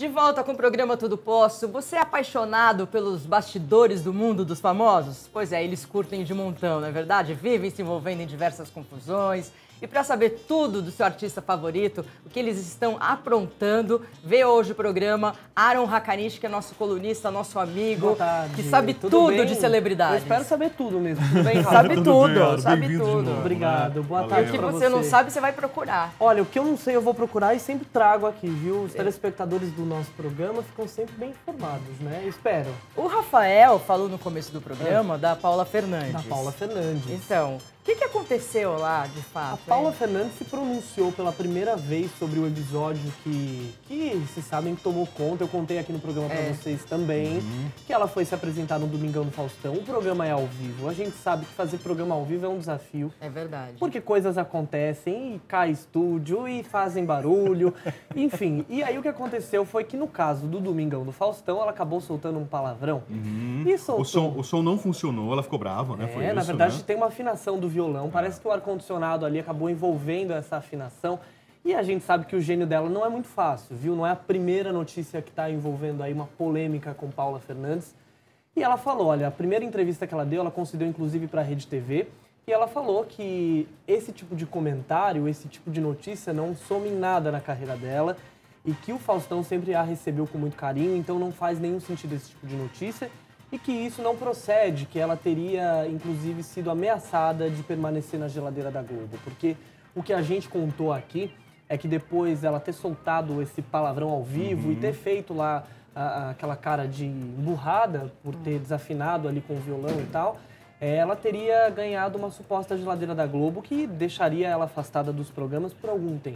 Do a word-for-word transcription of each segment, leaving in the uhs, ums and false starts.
De volta com o programa Tudo Posso. Você é apaixonado pelos bastidores do mundo dos famosos? Pois é, eles curtem de montão, não é verdade? Vivem se envolvendo em diversas confusões. E para saber tudo do seu artista favorito, o que eles estão aprontando, vê hoje o programa Aaron Hakanishi, que é nosso colunista, nosso amigo, Boa tarde. que sabe Tudo tudo bem? de celebridades. Eu espero saber tudo mesmo. Tudo bem, Rafa? Sabe Tudo tudo, bem, Aaron. sabe Bem-vindo de tudo. novo. Obrigado. Boa Valeu. tarde O que pra você não sabe, você vai procurar. Olha, o que eu não sei eu vou procurar e sempre trago aqui, viu? Os telespectadores do nosso programa ficam sempre bem informados, né? Eu espero. O Rafael falou no começo do programa da Paula Fernandes. Da Paula Fernandes. Então, o que, que aconteceu lá, de fato? A Paula hein? Fernandes se pronunciou pela primeira vez sobre o episódio que, que vocês sabem que tomou conta. Eu contei aqui no programa pra É. vocês também, Uhum. que ela foi se apresentar no Domingão do Faustão. O programa é ao vivo. A gente sabe que fazer programa ao vivo é um desafio. É verdade. Porque coisas acontecem e cai estúdio e fazem barulho, enfim. E aí o que aconteceu foi que no caso do Domingão do Faustão, ela acabou soltando um palavrão. Uhum. E soltou. O som, o som não funcionou, ela ficou brava, né? Foi É, isso, na verdade né? tem uma afinação do violão. Parece que o ar-condicionado ali acabou envolvendo essa afinação. E a gente sabe que o gênio dela não é muito fácil, viu? Não é a primeira notícia que está envolvendo aí uma polêmica com Paula Fernandes. E ela falou, olha, a primeira entrevista que ela deu, ela concedeu inclusive para a Rede T V. E ela falou que esse tipo de comentário, esse tipo de notícia não soma em nada na carreira dela e que o Faustão sempre a recebeu com muito carinho, então não faz nenhum sentido esse tipo de notícia e que isso não procede, que ela teria, inclusive, sido ameaçada de permanecer na geladeira da Globo. Porque o que a gente contou aqui é que depois ela ter soltado esse palavrão ao vivo Uhum. e ter feito lá a, a, aquela cara de emburrada por ter desafinado ali com o violão e tal, ela teria ganhado uma suposta geladeira da Globo que deixaria ela afastada dos programas por algum tempo.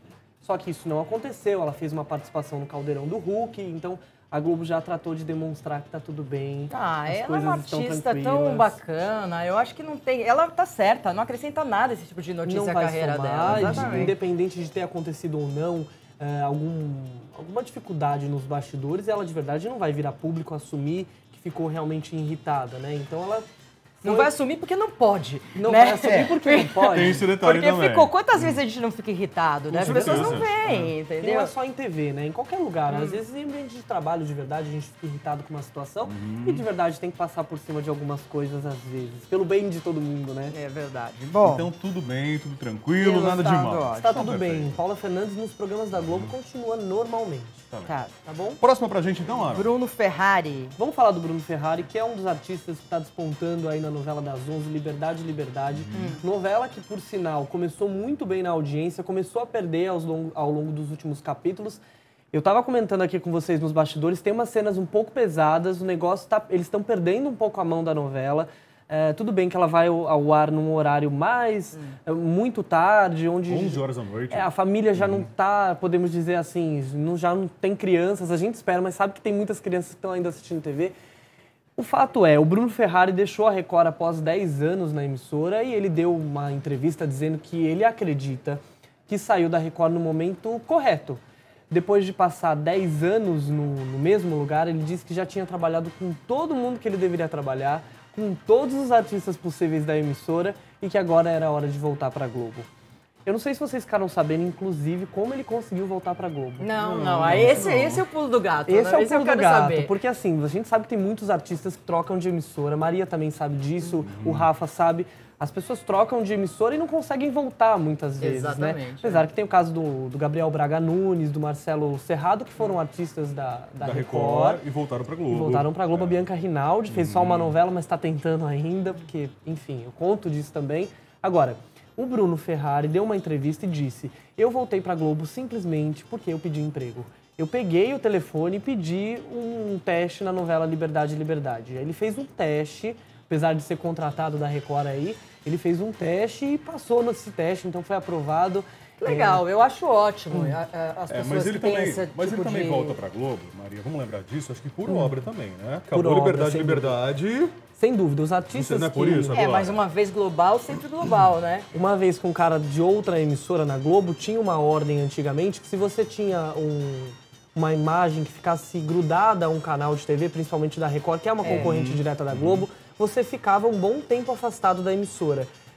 Só que isso não aconteceu, ela fez uma participação no Caldeirão do Hulk, então a Globo já tratou de demonstrar que tá tudo bem. Ah, as ela é coisas uma estão artista tão tranquilas. bacana. Eu acho que não tem. Ela tá certa, não acrescenta nada esse tipo de notícia Não à vai carreira somar, dela. de- Exatamente. independente de ter acontecido ou não é, algum, alguma dificuldade nos bastidores, ela de verdade não vai virar público assumir que ficou realmente irritada, né? Então ela Não foi- vai assumir porque não pode. não né? vai assumir porque não pode. Tem esse detalhe Porque também. ficou. Quantas vezes a gente não fica irritado, né? As certeza. pessoas não veem, E não entendeu? é só em T V, né? Em qualquer lugar. Às vezes em ambiente de trabalho, de verdade, a gente fica irritado com uma situação e de verdade tem que passar por cima de algumas coisas às vezes. Pelo bem de todo mundo, né? É verdade. Bom, Então tudo bem, tudo tranquilo, Pelo nada de estado, mal. ó. Está Então, tudo perfeito. bem. Paula Fernandes nos programas da Globo continua normalmente. tá. Tá bom? Próxima pra gente então, Aaron. Bruno Ferrari. Vamos falar do Bruno Ferrari, que é um dos artistas que está despontando aí na novela das onze, Liberdade, Liberdade. Novela que, por sinal, começou muito bem na audiência, começou a perder aos long- ao longo dos últimos capítulos. Eu tava comentando aqui com vocês nos bastidores, tem umas cenas um pouco pesadas, o negócio tá... Eles estão perdendo um pouco a mão da novela. É, tudo bem que ela vai ao, ao ar num horário mais... é, muito tarde, onde... onze horas da noite. É, a família já não tá, podemos dizer assim, não, já não tem crianças, a gente espera, mas sabe que tem muitas crianças que estão ainda assistindo T V. O fato é, o Bruno Ferrari deixou a Record após dez anos na emissora e ele deu uma entrevista dizendo que ele acredita que saiu da Record no momento correto. Depois de passar dez anos no, no mesmo lugar, ele disse que já tinha trabalhado com todo mundo que ele deveria trabalhar, com todos os artistas possíveis da emissora e que agora era hora de voltar para a Globo. Eu não sei se vocês ficaram sabendo, inclusive, como ele conseguiu voltar para a Globo. Não, não. ah, esse, esse é o pulo do gato. Esse né? é o pulo eu quero do gato, saber. porque assim, a gente sabe que tem muitos artistas que trocam de emissora, Maria também sabe disso, o Rafa sabe. As pessoas trocam de emissora e não conseguem voltar muitas vezes, né? Exatamente, Apesar é. que tem o caso do, do Gabriel Braga Nunes, do Marcelo Serrado, que foram artistas da, da, Da Record. Record e voltaram pra Globo. E voltaram pra Globo. A É. Bianca Rinaldi fez só uma novela, mas tá tentando ainda, porque, enfim, eu conto disso também. Agora, o Bruno Ferrari deu uma entrevista e disse: eu voltei pra Globo simplesmente porque eu pedi emprego. Eu peguei o telefone e pedi um teste na novela Liberdade, Liberdade. Ele fez um teste, apesar de ser contratado da Record aí, ele fez um teste e passou nesse teste, então foi aprovado. Legal, eu acho ótimo. a- a- As É, pessoas mas ele que têm também, esse mas tipo ele também de... volta pra Globo, Maria, vamos lembrar disso, acho que por obra também, né? Acabou Por obra, Liberdade, sem Liberdade. Sem dúvida, os artistas Não é por que- isso? É, Agora. mas uma vez global, sempre global, né? Uma vez com um cara de outra emissora na Globo, tinha uma ordem antigamente que se você tinha um, uma imagem que ficasse grudada a um canal de T V, principalmente da Record, que é uma concorrente direta da Globo, você ficava um bom tempo afastado da emissora.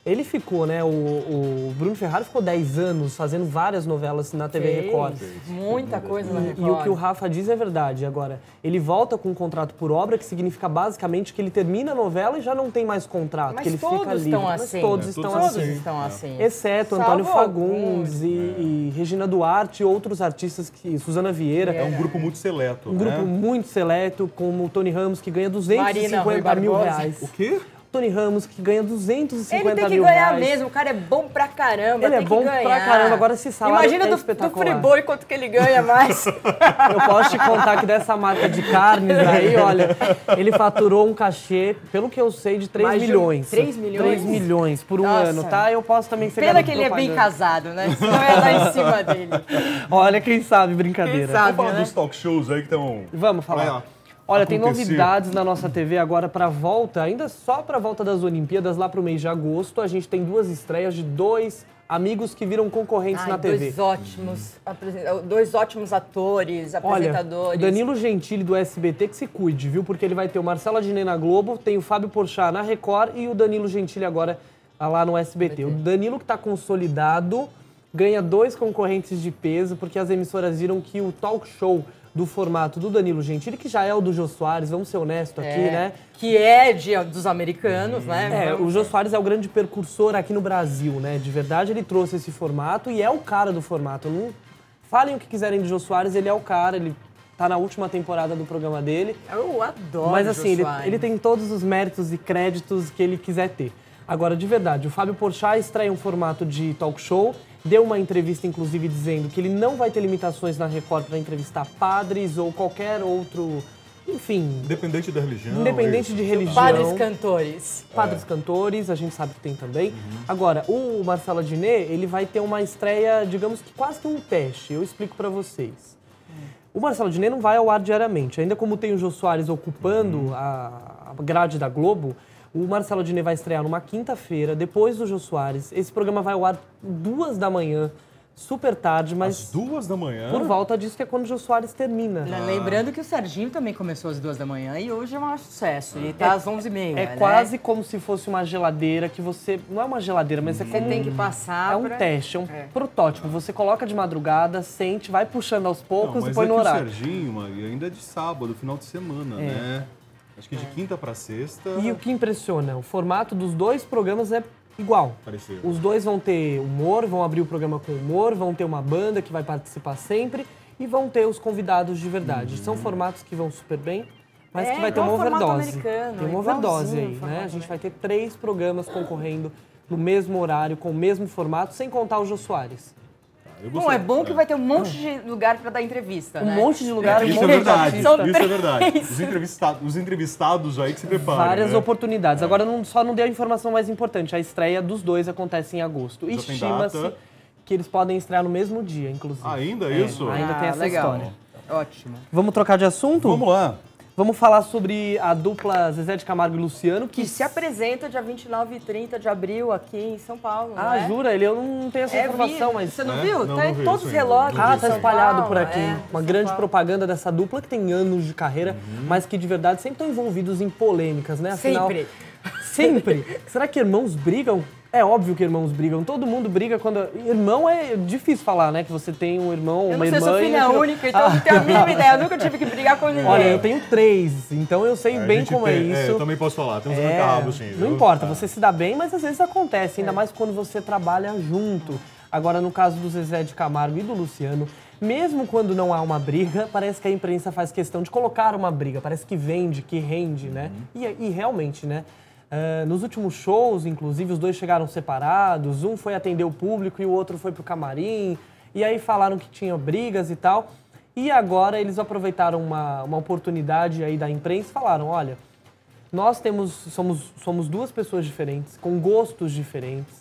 Ele ficou, né? O, o Bruno Ferrari ficou dez anos fazendo várias novelas na T V Fez Record. muita coisa na E, Record. e o que o Rafa diz é verdade. Agora, ele volta com um contrato por obra, que significa basicamente que ele termina a novela e já não tem mais contrato, Mas que ele todos fica livre. estão Mas assim. todos É, estão todos assim. Todos estão assim. Exceto Salvo Antônio Fagundes alguns. e, e Regina Duarte e outros artistas, que Suzana Vieira. É um grupo muito seleto, Um né? grupo muito seleto, como o Tony Ramos, que ganha duzentos e Marina Rui cinquenta mil Barbosa. reais. O quê? Tony Ramos, que ganha duzentos e cinquenta Ele tem que mil ganhar reais. mesmo, o cara é bom pra caramba. Ele é tem bom que ganhar. pra caramba, agora esse salário Imagina é do, do espetacular. Friboi quanto que ele ganha mais. Eu posso te contar que dessa marca de carnes aí, olha, ele faturou um cachê, pelo que eu sei, de três Mais de milhões. três milhões? três milhões por um Nossa. ano, tá? Eu posso também ser Pena garoto que ele é bem propaganda. casado, né? Senão ia dar em cima dele. Olha, quem sabe, brincadeira. Quem sabe? Vamos falar né? dos talk shows aí que estão... Vamos Vai falar. lá. Olha, tem Acontecer. novidades na nossa T V agora para volta, ainda só para volta das Olimpíadas, lá para o mês de agosto. A gente tem duas estreias de dois amigos que viram concorrentes Ai, na T V. dois ótimos, apresen- dois ótimos atores, Olha, apresentadores. Danilo Gentili do S B T que se cuide, viu? Porque ele vai ter o Marcelo Adnet na Globo, tem o Fábio Porchat na Record e o Danilo Gentili agora lá no S B T. O Danilo que está consolidado ganha dois concorrentes de peso, porque as emissoras viram que o talk show do formato do Danilo Gentili, que já é o do Jô Soares, vamos ser honestos aqui, É, né? Que é de, dos americanos, né? É, Vamos- o Jô Soares é o grande precursor aqui no Brasil, né? De verdade, ele trouxe esse formato e é o cara do formato. Não falem o que quiserem do Jô Soares, ele é o cara, ele tá na última temporada do programa dele. Eu adoro Mas o assim, Jô ele, Soares. ele tem todos os méritos e créditos que ele quiser ter. Agora, de verdade, o Fábio Porchat estreia um formato de talk show, deu uma entrevista, inclusive, dizendo que ele não vai ter limitações na Record para entrevistar padres ou qualquer outro, enfim, Independente da religião. independente isso. de religião. Padres cantores. Padres cantores, a gente sabe que tem também. Agora, o Marcelo Adnet, ele vai ter uma estreia, digamos que quase que um teste. Eu explico pra vocês. O Marcelo Adnet não vai ao ar diariamente. Ainda como tem o Jô Soares ocupando a a grade da Globo, o Marcelo Adnet vai estrear numa quinta-feira, depois do Jô Soares. Esse programa vai ao ar duas da manhã, super tarde, Às mas duas da manhã. por volta disso que é quando o Jô Soares termina. Lembrando que o Serginho também começou às duas da manhã e hoje é um sucesso. E tá às onze e meia, É né? quase como se fosse uma geladeira que você... Não é uma geladeira, mas é Você como tem um- que passar É um pra- teste, é um É. protótipo. Você coloca de madrugada, sente, vai puxando aos Não, poucos mas e põe é no que horário. o Serginho, Maria, ainda é de sábado, final de semana, É. né? Acho que de quinta pra sexta. E o que impressiona, o formato dos dois programas é igual. Pareceu. Os dois vão ter humor, vão abrir o programa com humor, vão ter uma banda que vai participar sempre e vão ter os convidados de verdade. São formatos que vão super bem, mas É, que vai ter uma igual o formato overdose. americano, Tem uma igualzinho overdose o aí, né? formato A gente vai ter três programas concorrendo no mesmo horário, com o mesmo formato, sem contar o Jô Soares. Eu Bom, gostei. é bom que vai ter um monte de lugar pra dar entrevista, Um né? monte de lugar, um Isso monte é de verdade, artista. São isso é verdade. três. Os entrevistados, os entrevistados aí que se preparam. Várias né? oportunidades. Agora, não, só não deu a informação mais importante. A estreia dos dois acontece em agosto. Já tem Estima-se data. que eles podem estrear no mesmo dia, inclusive. Ainda É, isso? ainda tem Ah, essa legal. história. Ótimo. Vamos trocar de assunto? Vamos lá. Vamos falar sobre a dupla Zezé de Camargo e Luciano, que... Que se apresenta dia vinte e nove e trinta de abril aqui em São Paulo, não Ah, é? jura? Ele, eu não tenho essa É, informação, vi. mas... Você não É? viu? Não, tá não em vi todos isso os ainda. relatos. Ah, de tá São espalhado Paulo, por aqui. é, Uma São grande Paulo. propaganda dessa dupla que tem anos de carreira, mas que de verdade sempre estão envolvidos em polêmicas, né? Afinal, Sempre. Sempre. Será que irmãos brigam? É óbvio que irmãos brigam. Todo mundo briga quando... Irmão é difícil falar, né? Que você tem um irmão, Eu uma não sei, irmã... sou e filha um filho- única, então eu não tenho a mínima ideia. Eu nunca tive que brigar com ninguém. Olha, eu tenho três, então eu sei A bem gente como tem- é isso. eu também posso falar. Tem uns É, arranca-rabos, sim. não viu? importa, Ah. você se dá bem, mas às vezes acontece, ainda mais quando você trabalha junto. Agora, no caso do Zezé de Camargo e do Luciano, mesmo quando não há uma briga, parece que a imprensa faz questão de colocar uma briga, parece que vende, que rende, né? E, e realmente, né? Ah, nos últimos shows, inclusive, os dois chegaram separados, um foi atender o público e o outro foi pro camarim, e aí falaram que tinha brigas e tal. E agora eles aproveitaram uma, uma oportunidade aí da imprensa e falaram, olha, nós temos, somos, somos duas pessoas diferentes, com gostos diferentes.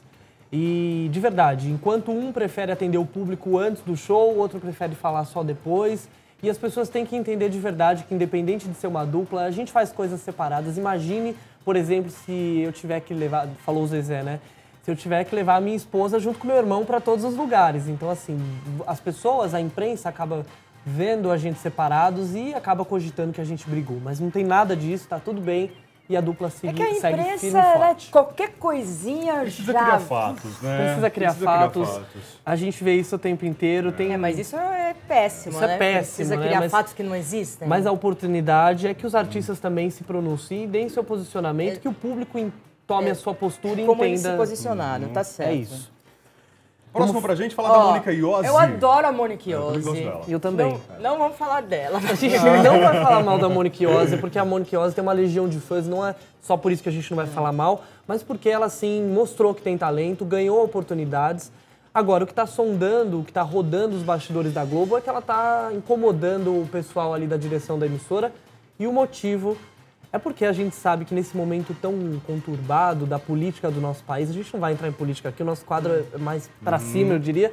E, de verdade, enquanto um prefere atender o público antes do show, o outro prefere falar só depois. E as pessoas têm que entender de verdade que, independente de ser uma dupla, a gente faz coisas separadas. Imagine, por exemplo, se eu tiver que levar... Falou o Zezé, né? Se eu tiver que levar a minha esposa junto com meu irmão para todos os lugares. Então, assim, as pessoas, a imprensa acaba vendo a gente separados e acaba cogitando que a gente brigou. Mas não tem nada disso, tá tudo bem. e a dupla É segue, que a segue imprensa, firme e né, forte. qualquer coisinha Precisa já... criar fatos, né? Precisa criar Precisa fatos. Criar fatos. A gente vê isso o tempo inteiro. Tem... É, mas isso é péssimo, Isso é né? péssimo, Precisa né? criar Mas- fatos que não existem. Mas a oportunidade é que os artistas também se pronunciem, deem seu posicionamento, que o público em- tome É. a sua postura e Como eles entenda. se posicionaram, tá certo. É isso. Próximo pra gente, falar Ó, da Mônica Iose. eu adoro a Mônica Eu também gosto Iose. dela. Eu também. Não, não vamos falar dela. A gente não vai falar mal da Mônica Iose, porque a Mônica Iose tem uma legião de fãs, não é só por isso que a gente não vai falar mal, mas porque ela, sim, mostrou que tem talento, ganhou oportunidades. Agora, o que está sondando, o que está rodando os bastidores da Globo é que ela está incomodando o pessoal ali da direção da emissora, e o motivo é porque a gente sabe que nesse momento tão conturbado da política do nosso país, a gente não vai entrar em política aqui, o nosso quadro é mais para cima, eu diria.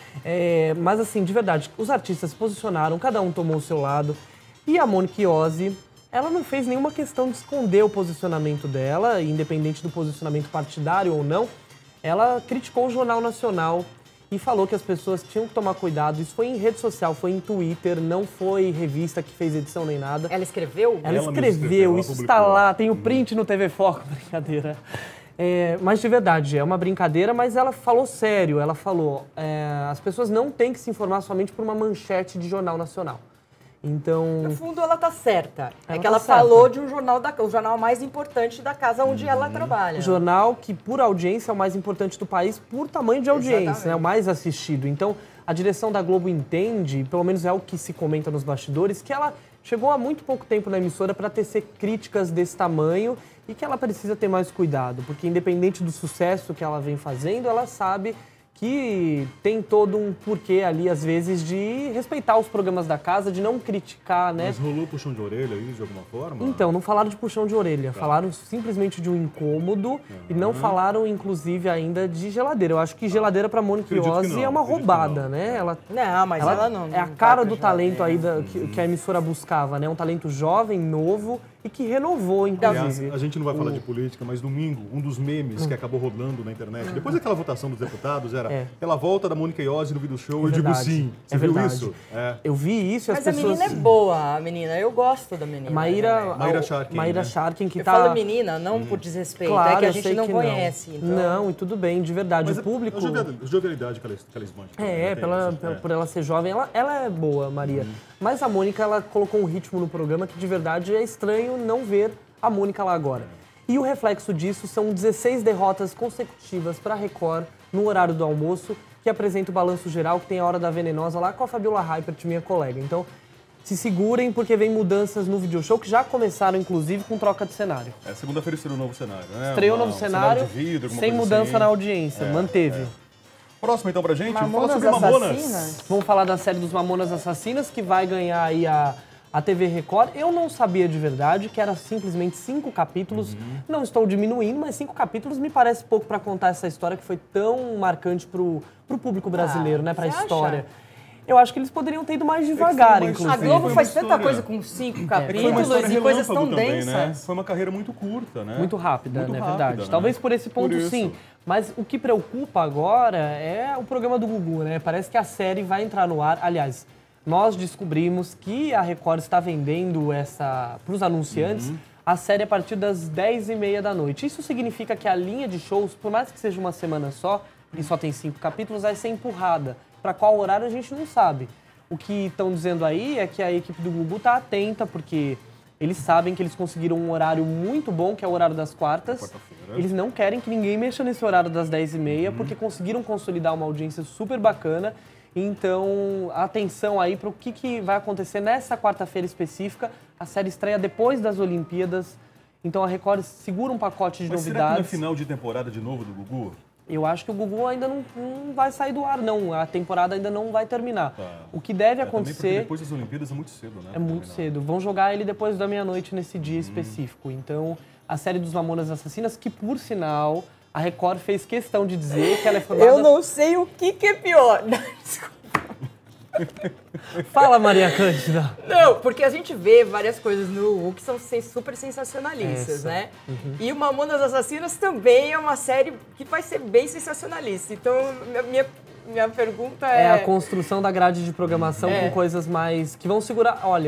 É, mas assim, de verdade, os artistas se posicionaram, cada um tomou o seu lado. E a Mônica Iose, ela não fez nenhuma questão de esconder o posicionamento dela, independente do posicionamento partidário ou não. Ela criticou o Jornal Nacional e falou que as pessoas tinham que tomar cuidado. Isso foi em rede social, foi em Twitter, não foi revista que fez edição nem nada. Ela escreveu? Ela, Ela mesma escreveu, escreveu, ela isso publicou. está lá, tem o print no T V Foco, brincadeira. É, mas de verdade, é uma brincadeira, mas ela falou sério, ela falou, é, as pessoas não têm que se informar somente por uma manchete de jornal nacional. Então, No fundo, ela tá certa. é Ela que tá ela certa. falou de um jornal, da, o jornal mais importante da casa onde ela trabalha. o jornal que por audiência é o mais importante do país, por tamanho de audiência, Exatamente. né, o mais assistido. Então, a direção da Globo entende, pelo menos é o que se comenta nos bastidores, que ela chegou há muito pouco tempo na emissora para tecer críticas desse tamanho e que ela precisa ter mais cuidado, porque independente do sucesso que ela vem fazendo, ela sabe que tem todo um porquê ali, às vezes, de respeitar os programas da casa, de não criticar, né? Mas rolou puxão de orelha aí, de alguma forma? Então, não falaram de puxão de orelha, falaram simplesmente de um incômodo e não falaram, inclusive, ainda de geladeira. Eu acho que geladeira pra Mônica Acredito que Iose não, é uma acredito que roubada, não. né? Ela, Não, mas ela, não. é a não cara vai do pra talento aí geladeira. da, que, que a emissora buscava, né? Um talento jovem, novo e que renovou, Aliás, inclusive. a gente não vai falar de política, mas domingo, um dos memes que acabou rodando na internet, depois daquela votação dos deputados, era É. pela volta da Mônica Iose no vídeo show, É eu digo verdade. sim. Você É viu verdade. isso? É. Eu vi isso e as Mas a pessoas... menina é boa, a menina. Eu gosto da menina. Maíra, Maíra a- Sharkin, Maíra né? Sharkin, que Eu tá... falo menina, não por desrespeito. Claro, é que a eu gente sei não que conhece. Não. Então... não, e tudo bem, de verdade. Mas o público... a jovial- a jovialidade que ela, que ela esbanja. também, É, né? Tem pela, isso, pela- é. por ela ser jovem, ela, ela é boa, Maria. Mas a Mônica, ela colocou um ritmo no programa que de verdade é estranho não ver a Mônica lá agora. E o reflexo disso são dezesseis derrotas consecutivas para a Record no horário do almoço, que apresenta o balanço geral, que tem a Hora da Venenosa lá com a Fabiola Hypert, minha colega. Então, se segurem, porque vem mudanças no video show, que já começaram, inclusive, com troca de cenário. É, segunda-feira estreou o novo cenário, né? Estreou o Uma- novo um cenário, de vidro, alguma sem coisa mudança assim. na audiência, É, manteve. é. Próximo, então, pra gente, fala Mamonas sobre Mamonas. Assassinas? Vamos falar da série dos Mamonas Assassinas, que vai ganhar aí a, a T V Record. Eu não sabia de verdade que era simplesmente cinco capítulos. Uhum. Não estou diminuindo, mas cinco capítulos me parece pouco para contar essa história que foi tão marcante pro, pro público brasileiro, Ah, né? Pra você história. acha? Eu acho que eles poderiam ter ido mais devagar, uma inclusive. A Globo Foi uma faz tanta história- coisa com cinco É que foi uma capítulos história e coisas tão relâmpago também, densas. né? Foi uma carreira muito curta, né? Muito rápida, Muito né? rápida, Verdade. né? Talvez por esse ponto, Por isso. sim. Mas o que preocupa agora é o programa do Gugu, né? Parece que a série vai entrar no ar. Aliás, nós descobrimos que a Record está vendendo essa para os anunciantes Uhum. a série a partir das dez e meia da noite. Isso significa que a linha de shows, por mais que seja uma semana só, e só tem cinco capítulos, vai ser empurrada. Para qual horário a gente não sabe. O que estão dizendo aí é que a equipe do Gugu está atenta, porque eles sabem que eles conseguiram um horário muito bom, que é o horário das quartas. Quarta-feira. Eles não querem que ninguém mexa nesse horário das dez e meia, porque conseguiram consolidar uma audiência super bacana. Então, atenção aí para o que, que vai acontecer nessa quarta-feira específica. A série estreia depois das Olimpíadas. Então, a Record segura um pacote de Mas será que não é novidades. final de temporada de novo do Gugu? Eu acho que o Gugu ainda não, não vai sair do ar, não. A temporada ainda não vai terminar. Tá. O que deve É, também porque acontecer... depois das Olimpíadas é muito cedo, né? É muito Também não. cedo. Vão jogar ele depois da meia-noite nesse dia específico. Então, a série dos Mamonas Assassinas, que por sinal, a Record fez questão de dizer que ela é formada... Eu não sei o que, que é pior. Desculpa. Fala, Maria Cândida! Não, porque a gente vê várias coisas no Google que são sen- super sensacionalistas, Essa. né? E o Mamonas Assassinas também é uma série que vai ser bem sensacionalista. Então, minha, minha, minha pergunta é... É a construção da grade de programação É. com coisas mais... que vão segurar... Olha,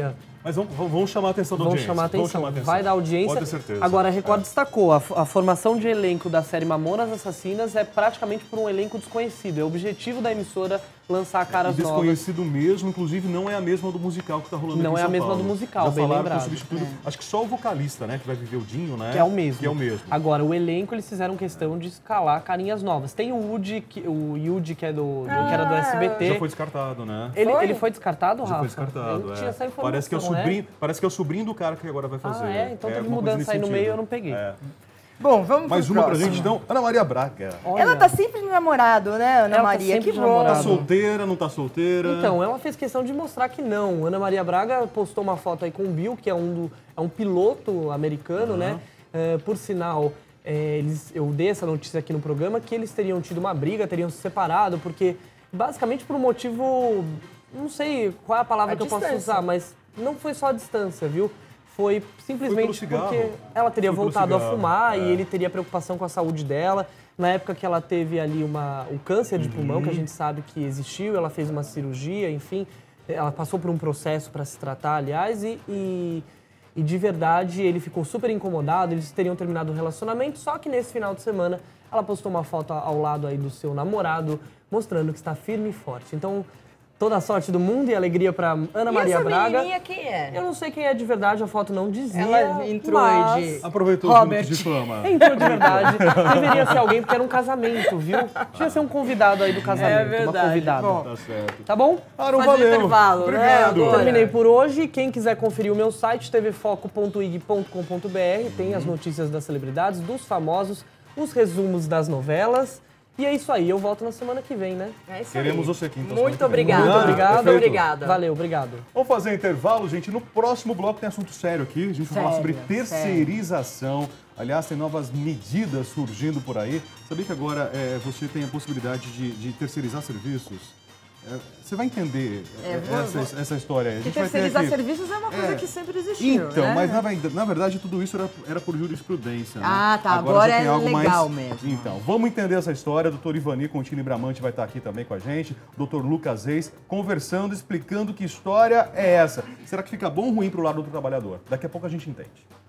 Mas vamos, vamos chamar a atenção da Vão audiência. chamar a atenção. chamar a atenção. Vai dar audiência. Pode ter certeza. Agora, a Record É. destacou, a, a formação de elenco da série Mamonas Assassinas é praticamente por um elenco desconhecido. É o objetivo da emissora lançar caras E novas. desconhecido mesmo, inclusive não é a mesma do musical que tá rolando Não aqui em é a São mesma Paulo. do musical, Já bem falaram lembrado. que o substituto, acho que só o vocalista, né, que vai viver o Dinho, né? Que é o mesmo. Que é o mesmo. Agora, o elenco, eles fizeram questão de escalar carinhas novas. Tem o Woody, que, o Yudi, que, é do, do- que era do S B T. Já foi descartado, né? Ele Foi? ele foi descartado, Já Rafa? foi descartado, Eu não é. tinha essa informação, parece que é o né? sobrinho, parece que é o sobrinho do cara que agora vai fazer. Ah, é? Então teve alguma coisa mudança nesse aí no sentido. meio, eu não peguei. É. Bom, vamos Mais pro uma pra próximo. gente, então. Ana Maria Braga. Olha, Ela tá sempre de namorado, né, Ana Ela tá Maria? sempre que de bom. Tá namorado. solteira, não tá solteira? Então, ela fez questão de mostrar que não. Ana Maria Braga postou uma foto aí com o Bill, que é um, do, é um piloto americano, Uhum. né? É, por sinal, é, eles, eu dei essa notícia aqui no programa, que eles teriam tido uma briga, teriam se separado, porque basicamente por um motivo, não sei qual é a palavra A que eu posso distância. usar, mas não foi só a distância, viu? Foi simplesmente Foi pelo porque cigarro. ela teria Foi pelo voltado a cigarro, fumar é. e ele teria preocupação com a saúde dela. Na época que ela teve ali uma, o câncer de pulmão, Uhum. que a gente sabe que existiu, ela fez uma cirurgia, enfim, ela passou por um processo para se tratar, aliás, e, e, e de verdade ele ficou super incomodado, eles teriam terminado o relacionamento, só que nesse final de semana ela postou uma foto ao lado aí do seu namorado, mostrando que está firme e forte. Então, toda a sorte do mundo e alegria para Ana E Maria essa Braga. menininha quem é? Eu não sei quem é de verdade, a foto não dizia. Ela entrou mas... aí de... Aproveitou os Robert. minutos de fama. Entrou de verdade. Deveria ser alguém, porque era um casamento, viu? Devia ser um convidado aí do casamento, É verdade. uma convidada. Bom. Tá certo. Tá bom? Ah, não Fazer valeu. intervalo, né, Obrigado. agora? Terminei por hoje. Quem quiser conferir o meu site, t v foco ponto i g ponto com ponto b r, tem as notícias das celebridades, dos famosos, os resumos das novelas. E é isso aí, eu volto na semana que vem, né? É isso Queremos aí. você aqui, então, Muito semana que vem. obrigada. Muito obrigado. Muito Perfeito. obrigada. Valeu, obrigado. Vamos fazer intervalo, gente. No próximo bloco tem assunto sério aqui. A gente vai falar sobre Sério, terceirização. Aliás, tem novas medidas surgindo por aí. Sabia que agora é, você tem a possibilidade de, de terceirizar serviços? É, você vai entender É, é, vou- essa, vou- essa história aí. A Porque gente vai ter terceirizar aqui... serviços é uma coisa É. que sempre existiu, Então, né? mas na, verdade- na verdade tudo isso era, era por jurisprudência. Né? Ah, tá. Agora já é tem algo legal mais... mesmo. Então, vamos entender essa história. O doutor Ivani Contini Bramante vai estar aqui também com a gente. O doutor Lucas Reis conversando, explicando que história é essa. Será que fica bom ou ruim para o lado do trabalhador? Daqui a pouco a gente entende.